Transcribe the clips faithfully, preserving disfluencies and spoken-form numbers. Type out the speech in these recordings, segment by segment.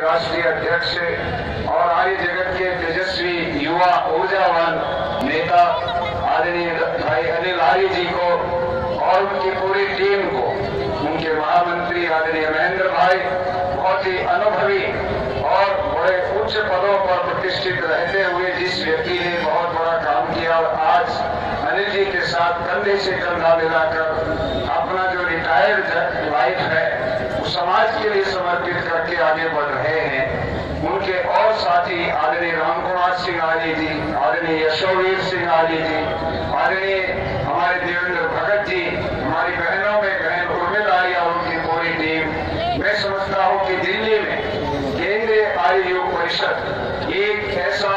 राष्ट्रीय अध्यक्ष और आर्य जगत के तेजस्वी युवा ऊर्जावान नेता आदरणीय भाई अनिल आर्य जी को और उनकी पूरी टीम को, उनके महामंत्री आदरणीय महेंद्र भाई, बहुत ही अनुभवी और बड़े उच्च पदों पर प्रतिष्ठित रहते हुए जिस व्यक्ति ने बहुत बड़ा काम किया और आज अनिल जी के साथ कंधे से कंधा मिलाकर अपना जो रिटायर्ड लाइफ है वो समाज के लिए समर्पित करके आगे बढ़ रहे हैं, उनके और साथी आदरणीय राम कुमार सिंह आर्य जी, आदरणीय यशोवीर सिंह आर्य जी, आदरणीय हमारे देवेंद्र भगत जी, हमारी बहनों में बहन उर्मिला आर्य और उनकी पूरी टीम। मैं समझता हूँ कि दिल्ली में केंद्रीय आर्य योग परिषद एक ऐसा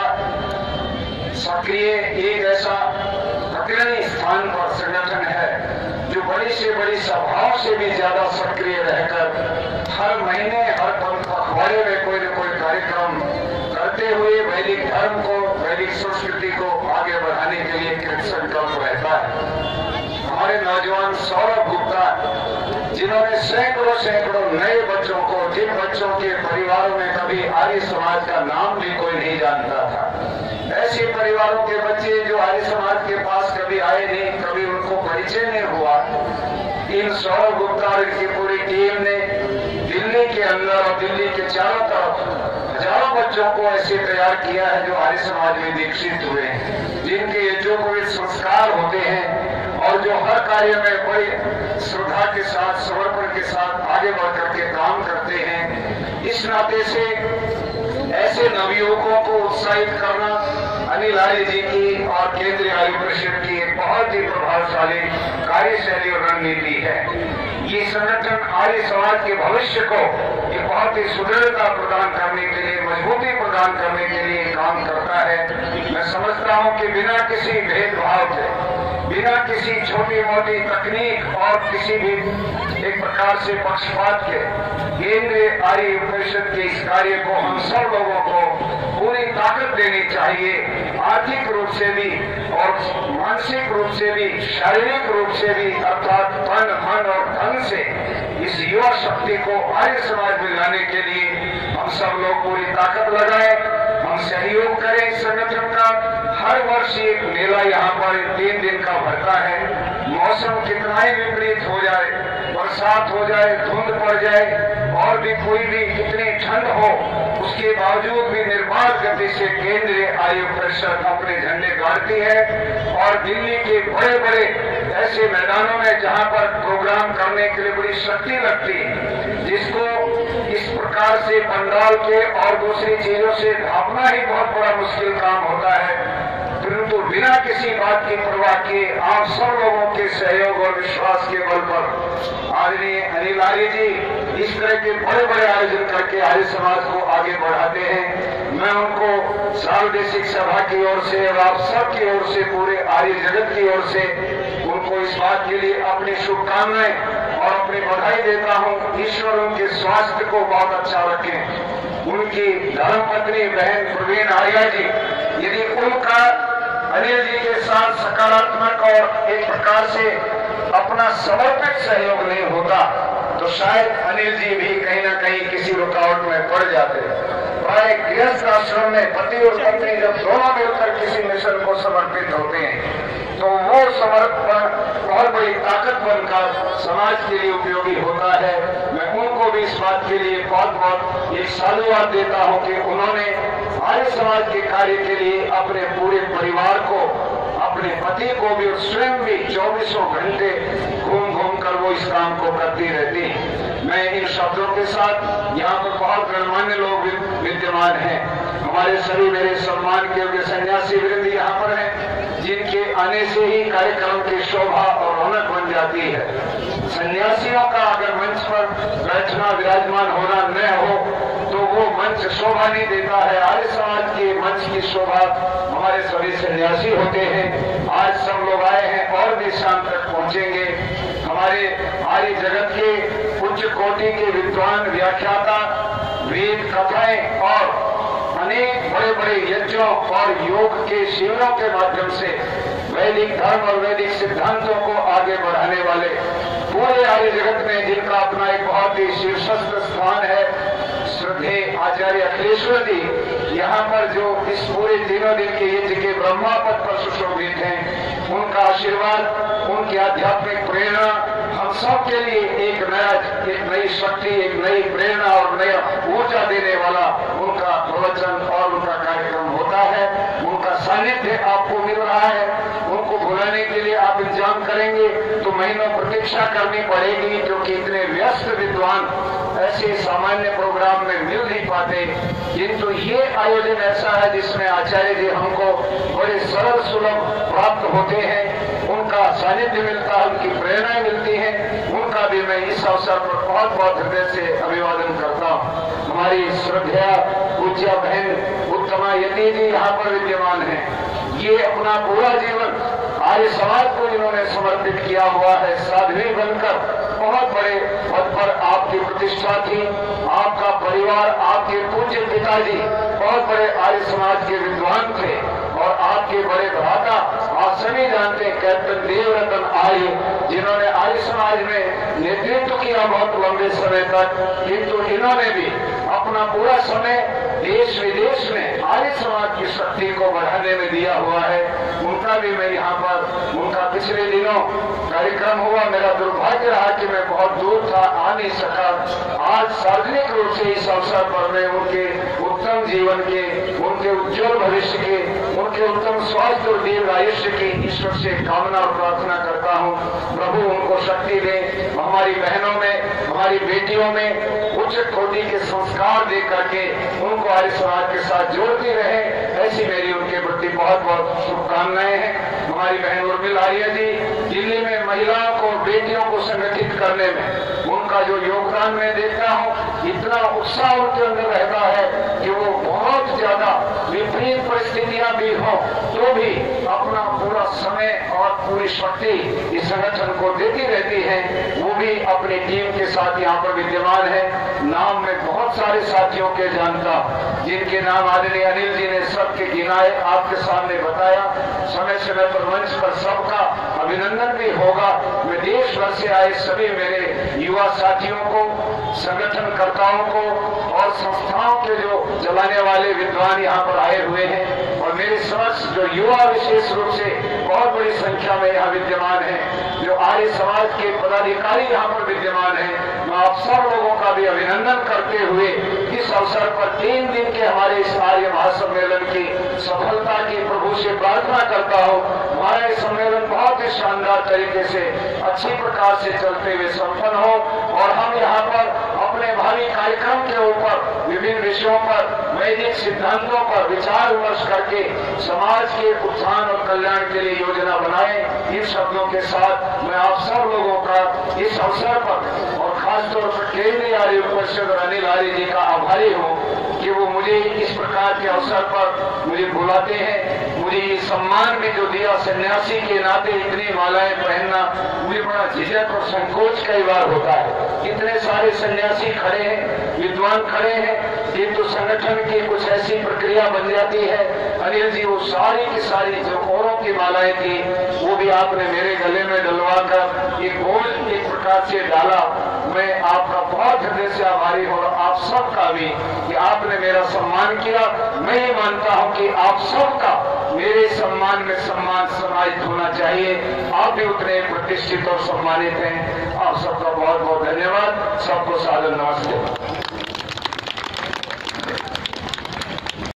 सक्रिय, एक ऐसा अग्रणी स्थान पर संगठन है जो बड़ी से बड़ी सभाओं से भी ज्यादा सक्रिय रहकर हर महीने हर पखवाड़े में कोई न कोई कार्यक्रम करते हुए वैदिक धर्म को, वैदिक संस्कृति को आगे बढ़ाने के लिए कृत संकल्प रहता है। हमारे नौजवान सौरभ गुप्ता, जिन्होंने सैकड़ों सैकड़ों नए बच्चों को, जिन बच्चों के परिवारों में कभी आर्य समाज का नाम भी कोई नहीं जानता था, ऐसे परिवारों के बच्चे जो आर्य समाज के पास कभी आए नहीं, कभी उनको परिचय नहीं हुआ, इन सौरभ गुप्ता और इनकी पूरी टीम ने दिल्ली के अंदर और दिल्ली के चारों तरफ हजारों बच्चों को ऐसे तैयार किया है जो आर्य समाज में दीक्षित हुए हैं, जिनके यज्ञोपवीत संस्कार होते हैं और जो हर कार्य में बड़ी श्रद्धा के साथ, समर्पण के साथ आगे बढ़ करके काम करते हैं। इस नाते से ऐसे नवयुवकों को उत्साहित करना अनिल आर्य जी की और केंद्रीय आर्य परिषद की एक बहुत ही प्रभावशाली कार्यशैली और रणनीति है। ये संगठन आर्य समाज के भविष्य को एक बहुत ही सुदृढ़ता प्रदान करने के लिए, मजबूती प्रदान करने के लिए काम करता है। मैं समझता हूँ कि बिना किसी भेदभाव के, बिना किसी छोटी मोटी तकनीक और किसी भी एक प्रकार से पक्षपात के केंद्रीय आर्य परिषद के इस कार्य को हम सब लोगों को पूरी ताकत देनी चाहिए, आर्थिक रूप से भी और मानसिक रूप से भी, शारीरिक रूप से भी, अर्थात तन मन और धन से इस युवा शक्ति को आर्य समाज में लाने के लिए हम सब लोग पूरी ताकत लगाएं, हम सहयोग करें। इस संगठन का हर वर्ष एक मेला यहाँ पर तीन दिन का भरता है। मौसम कितना ही विपरीत हो जाए, बरसात हो जाए, धुंध पड़ जाए और भी कोई भी कितनी ठंड हो, उसके बावजूद भी निर्बाध गति से केंद्रीय आर्य परिषद अपने झंडे गाड़ती है और दिल्ली के बड़े बड़े ऐसे मैदानों में जहाँ पर प्रोग्राम करने के लिए बड़ी शक्ति लगती है, जिसको इस प्रकार से पंडाल के और दूसरी चीजों से ढांपना ही बहुत बड़ा मुश्किल काम होता है, परंतु बिना किसी बात की परवाह किए आप सब लोगों के सहयोग और विश्वास के बल पर आदरणीय अनिल आर्य जी इस तरह के बड़े बड़े आयोजन करके आर्य समाज को आगे बढ़ाते हैं। मैं उनको सार्वदेशिक सभा की ओर से और आप सब की ओर से, पूरे आर्य जगत की ओर से उनको इस बात के लिए अपनी शुभकामनाएं और अपनी बधाई देता हूं। ईश्वर उनके स्वास्थ्य को बहुत अच्छा रखें। उनकी धर्मपत्नी बहन प्रवीण आर्या जी, यदि उनका अनिल जी के साथ सकारात्मक और एक प्रकार से अपना समर्पित सहयोग नहीं होता तो शायद अनिल जी भी कहीं ना कहीं किसी रुकावट में पड़ जाते। प्राय गृहस्थ आश्रम में पति और पत्नी जब दोनों मिलकर किसी मिशन को समर्पित होते हैं तो वो समर्पण बहुत बड़ी ताकत बनकर समाज के लिए उपयोगी होता है। मैं उनको भी इस बात के लिए बहुत बहुत एक साधुवाद देता हूँ कि उन्होंने आर्य समाज के कार्य के लिए अपने पूरे परिवार को, अपने पति को भी और स्वयं भी चौबीसों घंटे घूम घूम कर वो इस काम को करती रहती है। मैं इन शब्दों के साथ यहाँ पर बहुत गणमान्य लोग विद्यमान हैं। हमारे सभी मेरे सम्मान के योग्य सन्यासी वृंद यहाँ पर हैं, जिनके आने से ही कार्यक्रम की शोभा और रौनक बन जाती है। सन्यासियों का अगर मंच पर बैठना, विराजमान होना न हो तो वो मंच शोभा नहीं देता है। आर्य समाज के मंच की शोभा हमारे सभी सन्यासी होते हैं। आज सब लोग आए हैं और भी शाम तक पहुंचेंगे। हमारे आर्य जगत के उच्च कोटि के विद्वान, व्याख्याता, वेद कथाएं और अनेक बड़े बड़े यज्ञों और योग के शिविरों के माध्यम से वैदिक धर्म और वैदिक सिद्धांतों को आगे बढ़ाने वाले पूरे आर्य जगत में, जिनका अपना एक बहुत ही शीर्षस्थ स्थान है, श्रद्धे आचार्य अखिलेश्वर जी यहाँ पर जो इस पूरे तीनों दिन के यज्ञ के ब्रह्मा पद पर सुशोभित हैं, उनका आशीर्वाद, उनकी आध्यात्मिक प्रेरणा हम सब के लिए एक नया एक नई शक्ति, एक नई प्रेरणा और नया ऊर्जा देने वाला उनका प्रवचन और उनका कार्यक्रम होता है। उनका सानिध्य आपको मिल रहा है। उनको बुलाने के लिए आप इंतजाम करेंगे तो महीनों प्रतीक्षा करनी पड़ेगी, क्योंकि इतने व्यस्त विद्वान ऐसे सामान्य प्रोग्राम में मिल नहीं पाते। किंतु ये आयोजन ऐसा है जिसमें आचार्य जी हमको बड़े सरल सुलभ प्राप्त होते हैं, उनका सानिध्य मिलता है, उनकी प्रेरणा मिलती है। उनका भी मैं इस अवसर पर बहुत बहुत हृदय से अभिवादन करता हूँ। हमारी श्रद्धा पूज्य बहन उत्तमा यति जी यहाँ पर विद्यमान है। ये अपना पूरा जीवन आर्य समाज को इन्होंने समर्पित किया हुआ है। साध्वी बनकर बहुत बड़े पद पर आपकी प्रतिष्ठा थी। आपका परिवार, आपके पूज्य पिताजी बहुत बड़े आर्य समाज के विद्वान थे और आपके बड़े भ्राता, आप सभी जानते हैं, कैप्टन देवरतन आर्य, जिन्होंने आर्य समाज में नेतृत्व किया बहुत लंबे समय तक। किंतु इन्होंने भी अपना पूरा समय देश विदेश में आर्य समाज की शक्ति को बढ़ाने में दिया हुआ है। उनका भी मैं यहाँ पर, उनका पिछले दिनों कार्यक्रम हुआ, मेरा दुर्भाग्य रहा कि मैं बहुत दूर था, आ नहीं सका। आज सार्वजनिक रूप से इस अवसर पर मैं उनके उत्तम जीवन के, उनके उज्जवल भविष्य के, उनके उत्तम स्वास्थ्य और दीर्घ आयुष्य की ईश्वर से कामना और प्रार्थना करता हूँ। प्रभु उनको शक्ति दे, हमारी बहनों में, हमारी बेटियों में उच्च कोटि के संस्कार दे करके उनको आर्य समाज के साथ जोड़ती रहे, ऐसी मेरी उनके प्रति बहुत बहुत शुभकामनाएं हैं। हमारी बहन उर्मिला आर्य जी दिल्ली में महिलाओं को, बेटियों को संगठित करने में उनका जो योगदान मैं देखता हूँ, इतना उत्साह उनके अंदर रहता है कि वो बहुत ज्यादा विपरीत परिस्थितियां भी हो तो भी अपना पूरा समय और पूरी शक्ति इस संगठन को देती रहती है। वो भी अपनी टीम के साथ यहाँ पर विद्यमान है। नाम में बहुत सारे साथियों के जानता, जिनके नाम आदरणीय अनिल जी ने सबके गिनाए, आपके सामने बताया। समय समय पर मंच पर सबका अभिनंदन भी होगा। मैं देश भर से आए सभी मेरे युवा साथियों को, संगठनकर्ताओं को और संस्थाओं के जो चलाने वाले विद्वान यहाँ पर आए हुए हैं और मेरे समक्ष जो युवा विशेष रूप से बहुत बड़ी संख्या में यहाँ विद्यमान है, जो आर्य समाज के पदाधिकारी यहाँ पर विद्यमान है, मैं आप सब लोगों का भी अभिनंदन करते हुए इस अवसर पर तीन दिन के हमारे इस आर्य महासम्मेलन की सफलता की प्रभु से प्रार्थना करता हूँ। हमारा ये सम्मेलन बहुत ही शानदार तरीके से, अच्छी प्रकार से चलते हुए संपन्न हो और हम यहाँ पर अपने भावी कार्यक्रम के ऊपर विभिन्न विषयों पर, वैदिक सिद्धांतों पर विचार विमर्श करके समाज के उत्थान और कल्याण के लिए योजना बनाए। इन शब्दों के साथ मैं आप सब लोगों का इस अवसर पर और खासतौर पर केंद्रीय आर्य परिषद और अनिल आर्य जी का आभारी हूँ कि वो मुझे इस प्रकार के अवसर पर मुझे बुलाते हैं। मुझे ये सम्मान भी जो दिया, सन्यासी के नाते इतनी मालाएं पहनना मुझे बड़ा झिझक और संकोच कई बार होता है। इतने सारे सन्यासी खड़े हैं, विद्वान खड़े हैं, किंतु संगठन की कुछ ऐसी प्रक्रिया बन जाती है। अनिल जी, वो सारी की सारी जो औरों की मालाएं थी वो भी आपने मेरे गले में डलवा कर एक बोझ एक प्रकार से डाला। मैं आपका बहुत हृदय से आभारी हूँ और आप सबका भी कि आपने मेरा सम्मान किया। मैं ये मानता हूँ कि आप सबका मेरे सम्मान में सम्मान समाहित होना चाहिए। आप भी उतने प्रतिष्ठित और सम्मानित हैं। आप सबका बहुत बहुत धन्यवाद। सबको सादर नमस्ते।